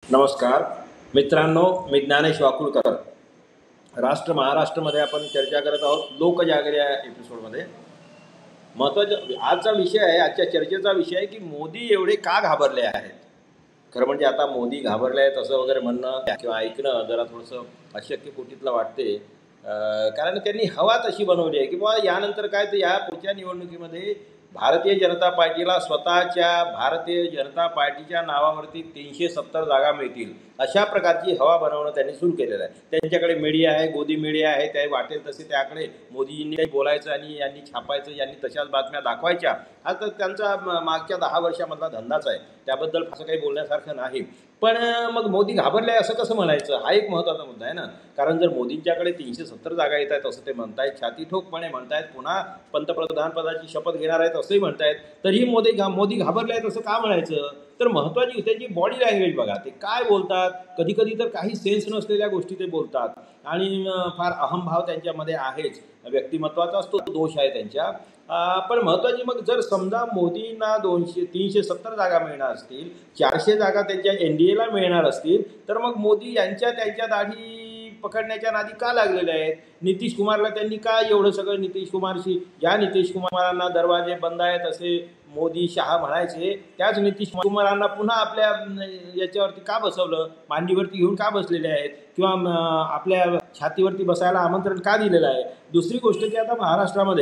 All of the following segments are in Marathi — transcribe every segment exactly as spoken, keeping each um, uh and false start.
नमस्कार मित्रांनो, मी ज्ञानेश वाकुळकर. राष्ट्र महाराष्ट्रमध्ये आपण चर्चा करत आहोत लोकजागर या एपिसोडमध्ये. महत्त्वाचा आजचा विषय आहे, आजच्या चर्चेचा विषय आहे की मोदी एवढे का घाबरले आहेत. खरं म्हणजे आता मोदी घाबरले आहेत असं वगैरे म्हणणं किंवा ऐकणं जरा थोडंसं अशक्य कोटीतलं वाटते. कारण त्यांनी हवा तशी बनवली आहे की बाबा यानंतर काय तर या पुढच्या निवडणुकीमध्ये भारतीय जनता पार्टीला स्वतःच्या भारतीय जनता पार्टीच्या नावावरती तीनशे सत्तर जागा मिळतील अशा प्रकारची हवा बनवणं त्यांनी सुरू केलेलं आहे. त्यांच्याकडे मीडिया आहे, गोदी मीडिया आहे, त्या वाटेल तसे त्याकडे मोदींनी बोलायचं आणि यांनी छापायचं, यांनी तशाच बातम्या दाखवायच्या. हा तर त्यांचा मागच्या दहा वर्षामधला धंदाच आहे, त्याबद्दल असं काही बोलण्यासारखं नाही. पण मग मोदी घाबरले असं कसं म्हणायचं, हा एक महत्त्वाचा मुद्दा आहे ना. कारण जर मोदींच्याकडे तीनशे सत्तर जागा येत आहेत असं ते म्हणतायत, छाती ठोकपणे म्हणतायत, पुन्हा पंतप्रधानपदाची शपथ घेणार आहेत असंही म्हणतायत, तरीही मोदी घा मोदी घाबरले आहेत असं का म्हणायचं. तर महत्त्वाची त्यांची बॉडी लँग्वेज बघा, ते काय बोलतात. कधी कधी तर काही सेन्स नसलेल्या गोष्टी ते बोलतात आणि फार अहंभाव त्यांच्यामध्ये आहेच, व्यक्तिमत्वाचा असतो दोष आहे त्यांच्या. पण महत्त्वाची मग जर समजा मोदींना दोनशे तीनशे सत्तर जागा मिळणार असतील, चारशे जागा त्यांच्या एन डी एला मिळणार असतील, तर मग मोदी यांच्या त्यांच्या दाढी पकडण्याच्या नादी का लागलेले आहेत. नितीश कुमारला त्यांनी का एवढं सगळं, नितीश कुमारशी ज्या नितीश कुमारांना दरवाजे बंद आहेत असे मोदी शहा म्हणायचे, त्याच नितीश कुमारांना पुन्हा आपल्या याच्यावरती का बसवलं, मांडीवरती घेऊन का बसलेले आहेत, किंवा आपल्या छातीवरती बसायला आमंत्रण का दिलेलं आहे. दुसरी गोष्ट की आता महाराष्ट्रामध्ये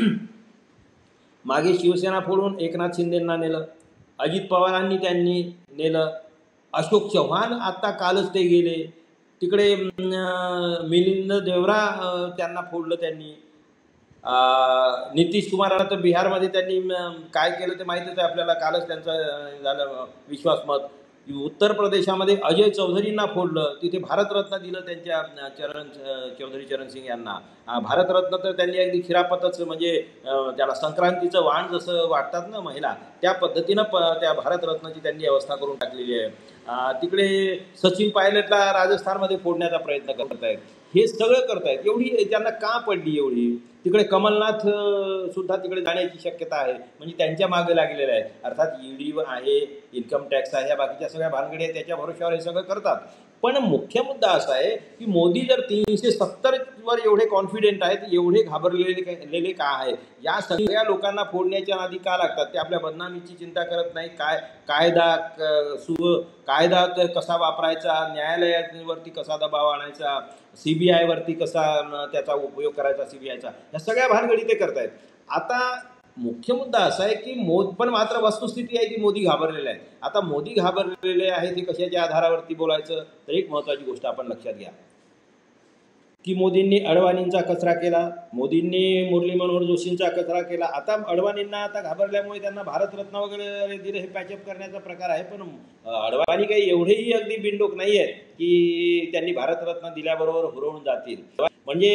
मागे शिवसेना फोडून एकनाथ शिंदेंना नेलं, अजित पवारांनी त्यांनी नेलं, अशोक चव्हाण आत्ता कालच ते गेले, तिकडे मिलिंद देवरा त्यांना फोडलं त्यांनी, नितीश कुमारांना तर बिहारमध्ये त्यांनी काय केलं ते माहीतच आहे आपल्याला, कालच त्यांचं झालं विश्वासमत. उत्तर प्रदेशामध्ये अजय चौधरींना फोडलं, तिथे भारतरत्न दिलं त्यांच्या चरण चौधरी चरण सिंग यांना. भारतरत्न तर त्यांनी अगदी खिरापतच, म्हणजे त्याला संक्रांतीचं वाण जसं वाटतात ना महिला, त्या पद्धतीनं प त्या भारतरत्नाची त्यांनी व्यवस्था करून टाकलेली आहे. तिकडे सचिन पायलटला राजस्थानमध्ये फोडण्याचा प्रयत्न करत आहेत. हे सगळं करतायत. एवढी त्यांना का पडली एवढी. तिकडे कमलनाथ सुद्धा तिकडे जाण्याची शक्यता आहे, म्हणजे त्यांच्या मागे लागलेले आहेत. अर्थात ईडी आहे, इन्कम टॅक्स आहे, या बाकीच्या सगळ्या भानगडी आहेत, त्याच्या भरोश्यावर हे सगळं करतात. पण मुख्य मुद्दा असा आहे की मोदी जर तीनशे सत्तरवर एवढे कॉन्फिडेंट आहेत, एवढे घाबरलेले का आहे, या सगळ्या लोकांना फोडण्याच्या नादी का लागतात. ते आपल्या बदनामीची चिंता करत नाही. काय कायदा सु कायदा कसा वापरायचा, न्यायालयावरती कसा दबाव आणायचा, सी बी आयवरती कसा त्याचा उपयोग करायचा, सी बी आयचा, या सगळ्या भानगडी ते करतायत. आता मुख्य मुद्दा असा आहे की मोद पण मात्र वस्तुस्थिती आहे की मोदी घाबरलेले आहेत. आता मोदी घाबरलेले आहेत हे कशाच्या आधारावरती बोलायचं, तर एक महत्त्वाची गोष्ट आपण लक्षात घ्या की मोदींनी अडवाणींचा कचरा केला, मोदींनी मुरली मनोहर जोशींचा कचरा केला. आता अडवाणींना आता घाबरल्यामुळे त्यांना भारतरत्न वगैरे दिले, हे पॅचअप करण्याचा प्रकार आहे. पण अडवाणी काही एवढेही अगदी बिनडोक नाही आहेत की त्यांनी भारतरत्न दिल्याबरोबर हुरवून जातील. म्हणजे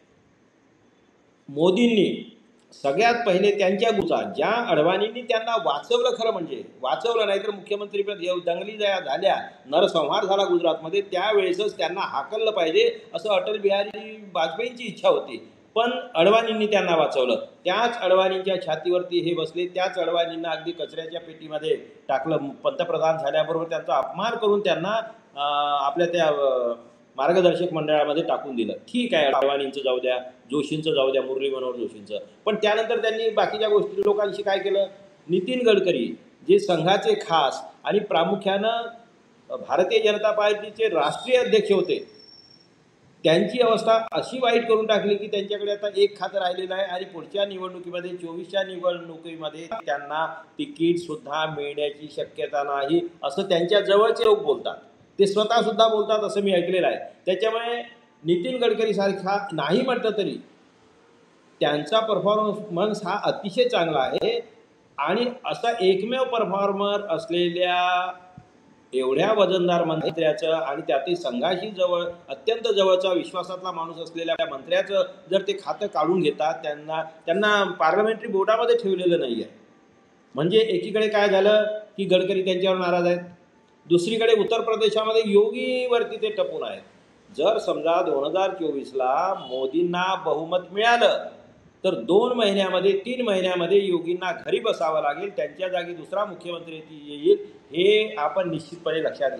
मोदींनी सगळ्यात पहिले त्यांच्या गुचा, ज्या अडवाणींनी त्यांना वाचवलं, खरं म्हणजे वाचवलं नाही तर मुख्यमंत्रीपद दंगली ज्या झाल्या, नरसंहार झाला गुजरातमध्ये, त्यावेळेसच त्यांना हाकललं पाहिजे असं अटल बिहारी वाजपेयींची इच्छा होती. पण अडवाणींनी त्यांना वाचवलं. त्याच अडवाणींच्या छातीवरती हे बसले, त्याच अडवाणींना अगदी कचऱ्याच्या पेटीमध्ये टाकलं. पंतप्रधान झाल्याबरोबर त्यांचा अपमान करून त्यांना आपल्या त्या मार्गदर्शक मंडळामध्ये टाकून दिलं. ठीक आहे, अडवाणींचं जाऊ द्या, जोशींचं जाऊ द्या, मुरली मनोहर जोशींचं. पण त्यानंतर त्यांनी बाकीच्या गोष्टी लोकांशी काय केलं. नितीन गडकरी जे संघाचे खास आणि प्रामुख्यानं भारतीय जनता पार्टीचे राष्ट्रीय अध्यक्ष होते, त्यांची अवस्था अशी वाईट करून टाकली की त्यांच्याकडे आता एक खातं राहिलेलं आहे आणि पुढच्या निवडणुकीमध्ये चोवीसच्या निवडणुकीमध्ये त्यांना तिकीटसुद्धा मिळण्याची शक्यता नाही असं त्यांच्या जवळचे लोक बोलतात. ते स्वतःसुद्धा बोलतात असं मी ऐकलेलं आहे. त्याच्यामुळे नितीन गडकरीसारखा नाही म्हटलं तरी त्यांचा परफॉर्मन्स हा अतिशय चांगला आहे. आणि असा एकमेव परफॉर्मर असलेल्या एवढ्या वजनदार मंत्र्याचं आणि त्यातील संघाशी जवळ अत्यंत जवळचा विश्वासातला माणूस असलेल्या मंत्र्याचं जर ते खातं काढून घेतात, त्यांना त्यांना पार्लमेंटरी बोर्डामध्ये ठेवलेलं नाही आहे. म्हणजे एकीकडे काय झालं की गडकरी त्यांच्यावर नाराज आहेत, दुसरीकडे उत्तर प्रदेशामध्ये योगीवरती ते टपून आहेत. जर समजा दोन हजार चोवीसला मोदींना बहुमत मिळालं तर दोन महिन्यामध्ये तीन महिन्यामध्ये योगींना घरी बसावं लागेल, त्यांच्या जागी दुसरा मुख्यमंत्री येईल, हे आपण निश्चितपणे लक्षात घ्या.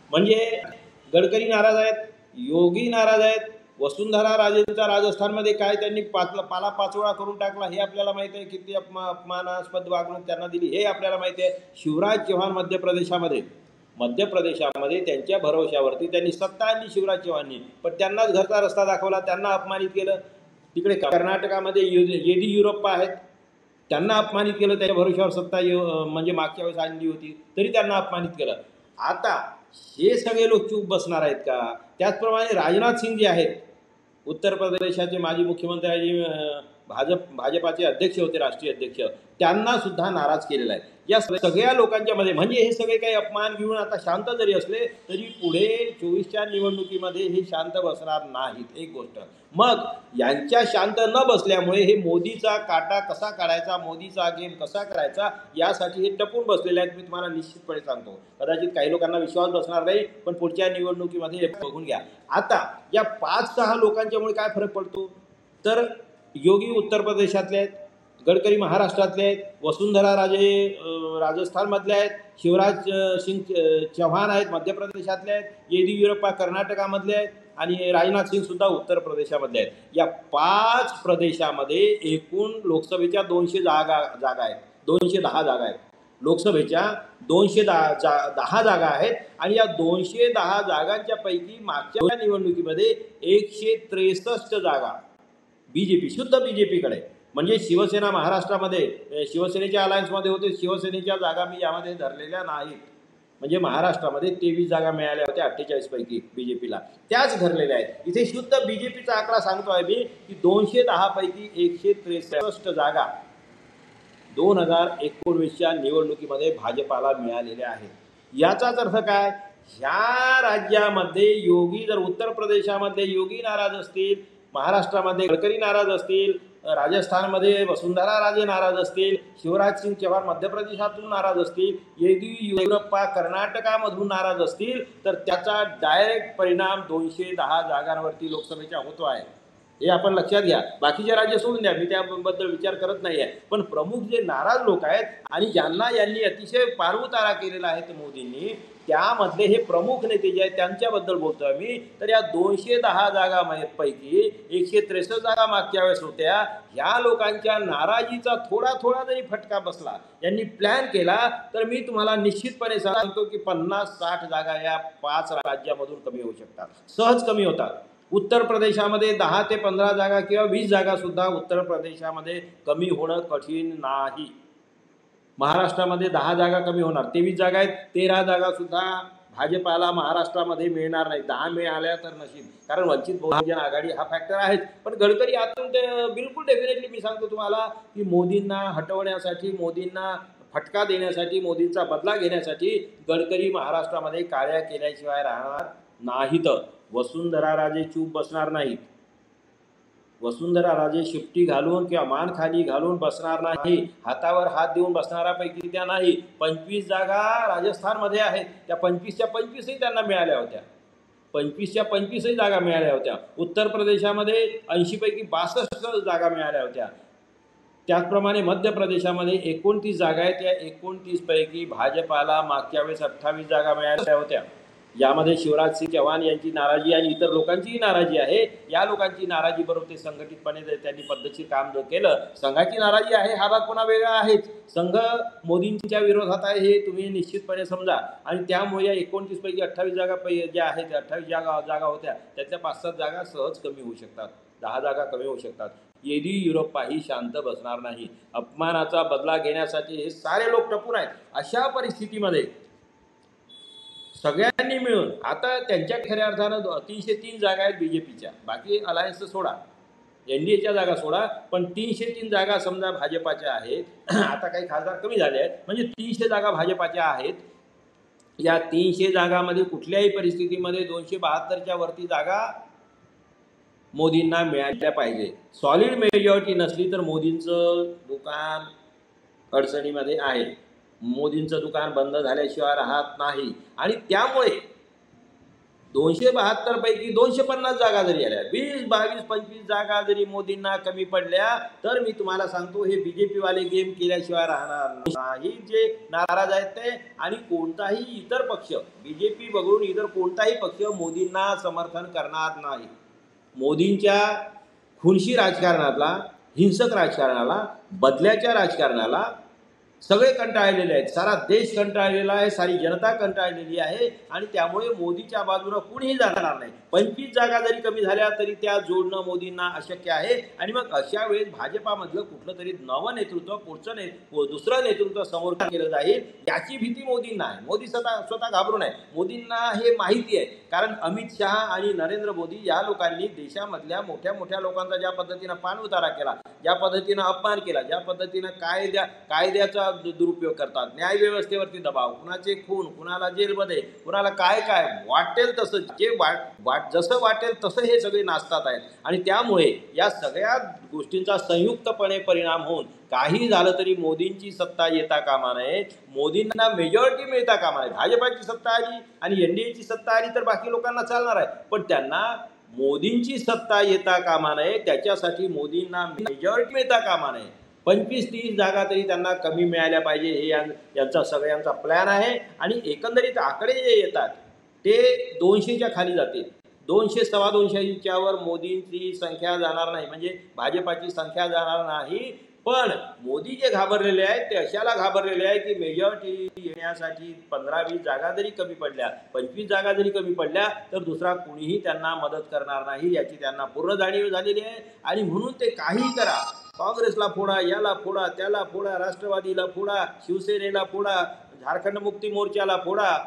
म्हणजे गडकरी नाराज आहेत, योगी नाराज आहेत, वसुंधरा राजेंचा राजस्थानमध्ये काय त्यांनी पाचला पाला पाचोळा करून टाकला हे आपल्याला माहिती आहे, किती अपमा अपमानास्पद वागणूक त्यांना दिली हे आपल्याला माहिती आहे. शिवराज चव्हाण मध्य प्रदेशामध्ये मध्य प्रदेशामध्ये त्यांच्या भरोश्यावरती त्यांनी सत्ता आणली शिवराज चव्हाणनी, पण त्यांनाच घरचा रस्ता दाखवला, त्यांना अपमानित केलं. तिकडे कर्नाटकामध्ये येडियुरप्पा आहेत, त्यांना अपमानित केलं, त्याच्या भरोश्यावर सत्ता म्हणजे मागच्या वेळेस आणली होती तरी त्यांना अपमानित केलं. आता हे सगळे लोक चूप बसणार आहेत का? त्याचप्रमाणे राजनाथ सिंग जे आहेत, उत्तर प्रदेशाचे माजी मुख्यमंत्री आणि भाजप भाजपाचे अध्यक्ष होते, राष्ट्रीय अध्यक्ष, त्यांना सुद्धा नाराज केलेला आहे. या सगळ्या लोकांच्या मध्ये म्हणजे हे सगळे काही अपमान घेऊन आता शांत जरी असले तरी पुढे चोवीसच्या निवडणुकीमध्ये हे शांत बसणार नाहीत. एक गोष्ट, मग यांच्या शांत न बसल्यामुळे हे मोदीचा काटा कसा काढायचा, मोदीचा गेम कसा करायचा यासाठी हे टपून बसलेले आहेत. मी तुम्हाला निश्चितपणे सांगतो, कदाचित काही लोकांना विश्वास बसणार नाही, पण पुढच्या निवडणुकीमध्ये हे बघून घ्या. आता या पाच सहा लोकांच्यामुळे काय फरक पडतो तर योगी उत्तर प्रदेशातले आहेत, गडकरी महाराष्ट्रातले आहेत, वसुंधरा राजे राजस्थानमधले आहेत, शिवराज सिंग चव्हाण आहेत मध्य प्रदेशातले आहेत, येडियुरप्पा कर्नाटकामधले आहेत आणि राजनाथ सिंग सुद्धा उत्तर प्रदेशामधले आहेत. या पाच प्रदेशामध्ये एकूण लोकसभेच्या दोनशे जागा जागा आहेत दोनशे दहा जागा आहेत लोकसभेच्या दोनशे दहा जा दहा जागा आहेत आणि या दोनशे दहा जागांच्या पैकी मागच्या निवडणुकीमध्ये एकशे त्रेसष्ट जागा बीजेपी शुद्ध बीजेपीकडे, म्हणजे शिवसेना महाराष्ट्रामध्ये शिवसेनेच्या अलायन्समध्ये होते, शिवसेनेच्या जागा मी यामध्ये धरलेल्या नाहीत. म्हणजे महाराष्ट्रामध्ये तेवीस जागा मिळाल्या होत्या अठ्ठेचाळीस पैकी बीजेपीला, त्याच धरलेल्या आहेत. इथे शुद्ध बीजेपीचा आकडा सांगतो आहे मी की दोनशे दहा पैकी एकशे त्रेसष्ट जागा दोन हजार एकोणवीसच्या निवडणुकीमध्ये भाजपाला मिळालेल्या आहेत. याचाच अर्थ काय, ह्या राज्यामध्ये योगी जर उत्तर प्रदेशामध्ये योगी नाराज असतील, महाराष्ट्रामध्ये गडकरी नाराज असतील, राजस्थानमध्ये वसुंधरा राजे नाराज असतील, शिवराज सिंग चव्हाण मध्य प्रदेशातून नाराज असतील, येडियुरप्पा कर्नाटकामधून नाराज असतील, तर त्याचा डायरेक्ट परिणाम दोनशे दहा जागांवरती लोकसभेच्या होतो आहे. हे आपण लक्षात घ्या. बाकीचे राज्य सोडून द्या, मी त्याबद्दल विचार करत नाही आहे, पण प्रमुख जे नाराज लोक आहेत आणि ज्यांना यांनी अतिशय पारउतारा केलेला आहे मोदींनी, त्यामधले हे प्रमुख नेते जे आहेत त्यांच्याबद्दल बोलतोय मी. तर या दोनशे दहा जागा पैकी एकशे त्रेसष्ट जागा मागच्या वेळेस होत्या. ह्या लोकांच्या नाराजीचा थोडा थोडा जरी फटका बसला, यांनी प्लॅन केला, तर मी तुम्हाला निश्चितपणे सांगतो की पन्नास साठ जागा या पाच राज्यामधून कमी होऊ शकतात, सहज कमी होतात. उत्तर प्रदेशामध्ये दहा ते पंधरा जागा किंवा वीस जागा सुद्धा उत्तर प्रदेशामध्ये कमी होणं कठीण नाही. महाराष्ट्रामध्ये दहा जागा कमी होणार, तेवीस जागा आहेत, तेरा जागा सुद्धा भाजपाला महाराष्ट्रामध्ये मिळणार नाही. दहा मिळाल्या तर नशीब, कारण वंचित बहुजन आघाडी हा फॅक्टर आहेच. पण गडकरी आतून ते बिलकुल डेफिनेटली मी सांगतो तुम्हाला की मोदींना हटवण्यासाठी, मोदींना फटका देण्यासाठी, मोदींचा बदला घेण्यासाठी गडकरी महाराष्ट्रामध्ये कार्य केल्याशिवाय राहणार नाहीत. वसुंधरा राजे चूप बसणार नाहीत. वसुंधरा राजे शिफ्टी घालून किंवा मान खाली घालून बसणार नाही, हातावर हात देऊन बसणाऱ्यापैकी त्या नाही. पंचवीस जागा राजस्थानमध्ये आहेत, त्या पंचवीसच्या पंचवीसही त्यांना मिळाल्या होत्या, पंचवीसच्या पंचवीसही जागा मिळाल्या होत्या. उत्तर प्रदेशामध्ये ऐंशी पैकी बासष्ट जागा मिळाल्या होत्या. त्याचप्रमाणे मध्य प्रदेशामध्ये एकोणतीस जागा आहेत, या एकोणतीस पैकी भाजपाला मागच्या वेळेस अठ्ठावीस जागा मिळाल्या होत्या. यामध्ये शिवराज सिंग चव्हाण यांची नाराजी आणि इतर लोकांचीही नाराजी आहे. या लोकांची नाराजी बरोबर ते संघटितपणे त्यांनी पद्धतशीर काम जर केलं, संघाची नाराजी आहे हा भाग पुन्हा वेगळा आहेच. संघ मोदींच्या विरोधात आहे हे तुम्ही निश्चितपणे समजा. आणि त्यामुळे या एकोणतीस पैकी अठ्ठावीस जागा पै ज्या आहेत, अठ्ठावीस जागा जागा होत्या त्यातल्या पाच सात जागा सहज कमी होऊ शकतात, दहा जागा कमी होऊ शकतात. येडियुरप्पाही शांत बसणार नाही. अपमानाचा बदला घेण्यासाठी हे सारे लोक टपून आहेत. अशा परिस्थितीमध्ये सगळ्यांनी मिळून आता त्यांच्या खऱ्या अर्थानं तीनशे तीन जागा आहेत बीजेपीच्या, बाकी अलायन्स सोडा, एन डी एच्या जागा सोडा, पण तीनशे तीन जागा समजा भाजपाच्या आहेत. आता काही खासदार कमी झाले आहेत, म्हणजे तीनशे जागा भाजपाच्या आहेत. या तीनशे जागामध्ये कुठल्याही परिस्थितीमध्ये दोनशे बहात्तरच्या वरती जागा मोदींना मिळाल्या पाहिजे. सॉलिड मेजॉरिटी नसली तर मोदींचं दुकान अडचणीमध्ये आहे, मोदींचं दुकान बंद झाल्याशिवाय राहत नाही. आणि त्यामुळे दोनशे बहात्तर पैकी दोनशे पन्नास जागा जरी आल्या, वीस बावीस पंचवीस जागा जरी मोदींना कमी पडल्या, तर मी तुम्हाला सांगतो हे बीजेपी वाले गेम केल्याशिवाय राहणार नाही. जे नाराज आहेत ते, आणि कोणताही इतर पक्ष, बीजेपी वगळून इतर कोणताही पक्ष मोदींना समर्थन करणार नाही. मोदींच्या खुनशी राजकारणाला, हिंसक राजकारणाला, बदल्याच्या राजकारणाला सगळे कंटाळलेले आहेत. सारा देश कंटाळलेला आहे, सारी जनता कंटाळलेली आहे, आणि त्यामुळे मोदीच्या बाजूने कुणीही जाणार नाही. पंचवीस जागा जरी कमी झाल्या तरी त्या जोडणं मोदींना अशक्य आहे. आणि मग अशा वेळेस भाजपामधलं कुठलं तरी नवं नेतृत्व, पुढचं ने दुसरं नेतृत्व समोर केलं जाईल याची भीती मोदींना आहे. मोदी स्वतः स्वतः घाबरून आहे. मोदींना हे माहिती आहे, कारण अमित शहा आणि नरेंद्र मोदी या लोकांनी देशामधल्या मोठ्या मोठ्या लोकांचा ज्या पद्धतीनं पाणउतारा केला, ज्या पद्धतीनं अपमान केला, ज्या पद्धतीनं कायद्या कायद्याचा दुरुपयोग करतात, न्यायव्यवस्थेवरती दबाव, कुणाचे खून, कुणाला जेलमध्ये, कुणाला काय काय वाटेल तसं, जे वाट वाट जसं वाटेल तसं हे सगळे नाचतात आहेत. आणि त्यामुळे या सगळ्या गोष्टींचा संयुक्तपणे परिणाम होऊन काही झालं तरी मोदींची सत्ता येता कामा नये, मोदींना मेजॉरिटी मिळता कामा नये. भाजपाची सत्ता आली आणि एनडीएची सत्ता आली तर बाकी लोकांना चालणार आहे, पण त्यांना मोदींची सत्ता येता कामा नये, त्याच्यासाठी मोदींना मेजॉरिटी मिळता कामा नये. पंचवीस तीस जागा तरी त्यांना कमी मिळाल्या पाहिजे, हे यांचा सगळ्यांचा प्लॅन आहे. आणि एकंदरीत आकडे जे येतात ते दोनशेच्या खाली जातील. दोनशे सव्वा दोनशेच्या वर मोदींची संख्या जाणार नाही, म्हणजे भाजपाची संख्या जाणार नाही. पण मोदी जे घाबरलेले आहेत ते अशाला घाबरलेले आहे की मेजॉरिटी येण्यासाठी पंधरा वीस जागा जरी कमी पडल्या, पंचवीस जागा जरी कमी पडल्या, तर दुसरा कुणीही त्यांना मदत करणार नाही याची त्यांना पूर्ण जाणीव झालेली आहे. आणि म्हणून ते काही करा, काँग्रेसला फोडा, याला फोडा, त्याला फोडा, राष्ट्रवादीला फोडा, शिवसेनेला फोडा, झारखंड मुक्ती मोर्चाला फोडा,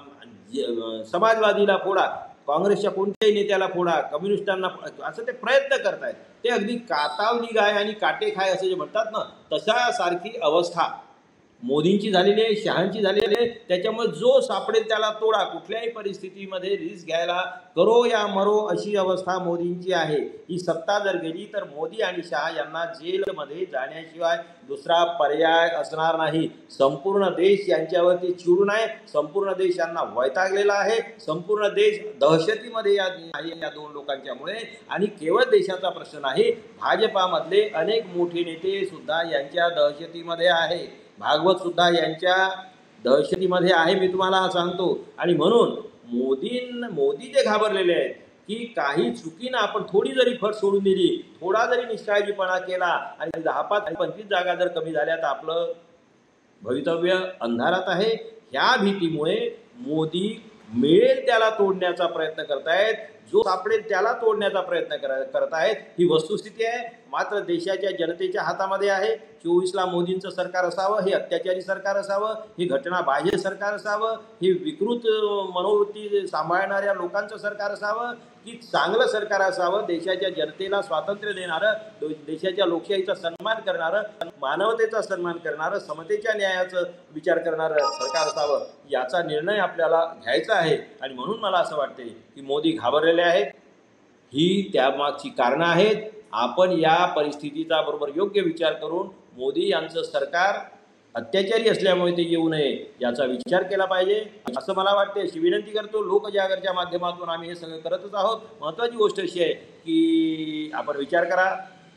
समाजवादीला फोडा, काँग्रेसच्या कोणत्याही नेत्याला फोडा, कम्युनिस्टांना, असं ते प्रयत्न करतायत. ते अगदी कातावली गाय आणि काटे खाय असं जे म्हणतात ना, तशा सारखी अवस्था मोदींची झालेली आहे, शहांची झालेली आहे. त्याच्यामुळे जो सापडेल त्याला तोडा, कुठल्याही परिस्थितीमध्ये रिस्क घ्यायला करो या मरो अशी अवस्था मोदींची आहे. ही सत्ता जर गेली तर मोदी आणि शहा यांना जेलमध्ये जाण्याशिवाय दुसरा पर्याय असणार नाही. संपूर्ण देश यांच्यावरती चिडून आहे, संपूर्ण देश यांना वैतागलेला आहे, संपूर्ण देश दहशतीमध्ये आहे या दोन लोकांच्यामुळे. आणि केवळ देशाचा प्रश्न नाही, भाजपामधले अनेक मोठे नेते सुद्धा यांच्या दहशतीमध्ये आहे, भागवत सुद्धा यांच्या दहशतीमध्ये आहे, मी तुम्हाला सांगतो. आणि म्हणून मोदीं मोदी जे घाबरलेले आहेत की काही चुकीनं आपण थोडी जरी फट सोडून दिली, थोडा जरी निष्काळजीपणा केला आणि दहा पाच आणि पंचवीस जागा जर कमी झाल्या तर आपलं भवितव्य अंधारात आहे. ह्या भीतीमुळे मोदी मिळेल त्याला तोडण्याचा प्रयत्न करतायत, जो सापडेल त्याला तोडण्याचा प्रयत्न करत आहेत. ही वस्तुस्थिती आहे. मात्र देशाच्या जनतेच्या हातामध्ये आहे. चोवीसला मोदींचं सरकार असावं, हे अत्याचारी सरकार असावं, हे घटनाबाह्य सरकार असावं, हे विकृत मनोवृत्ती सांभाळणाऱ्या लोकांचं सरकार असावं, की चांगलं सरकार असावं, देशाच्या जनतेला स्वातंत्र्य देणारं, देशाच्या लोकशाहीचा सन्मान करणारं, मानवतेचा सन्मान करणारं, समतेच्या न्यायाचं विचार करणारं सरकार असावं, याचा निर्णय आपल्याला घ्यायचा आहे. आणि म्हणून मला असं वाटते की मोदी घाबरलेले आहेत. ही त्यामागची कारणं आहेत. आपण या परिस्थितीचा बरोबर योग्य विचार करून मोदी यांचं सरकार अत्याचारी असल्यामुळे ते येऊ नये याचा विचार केला पाहिजे असं मला वाटते. अशी विनंती करतो. लोकजागरच्या माध्यमातून आम्ही हे सगळं करतच आहोत. महत्त्वाची गोष्ट अशी आहे की आपण विचार करा,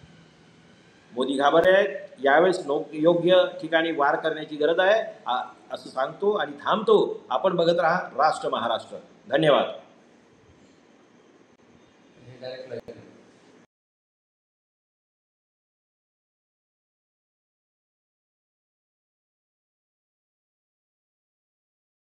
मोदी घाबरले आहेत, यावेळेस योग्य ठिकाणी वार करण्याची गरज आहे असं सांगतो आणि थांबतो. आपण बघत राहा राष्ट्र महाराष्ट्र. धन्यवाद.